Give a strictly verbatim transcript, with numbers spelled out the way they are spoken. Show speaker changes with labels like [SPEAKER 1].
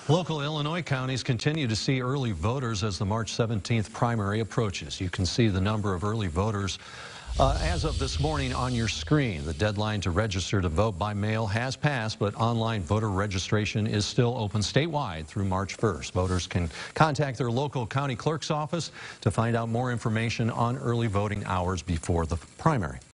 [SPEAKER 1] Local Illinois counties continue to see early voters as the March seventeenth primary approaches. You can see the number of early voters uh, as of this morning on your screen. The deadline to register to vote by mail has passed, but online voter registration is still open statewide through March first. Voters can contact their local county clerk's office to find out more information on early voting hours before the primary.